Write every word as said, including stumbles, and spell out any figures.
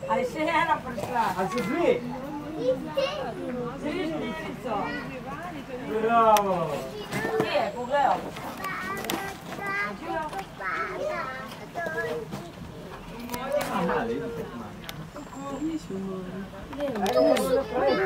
Ali še ena prišla. Ali so dve? Tri štiri so. Bravo. Kje je, pogledal. Ajde,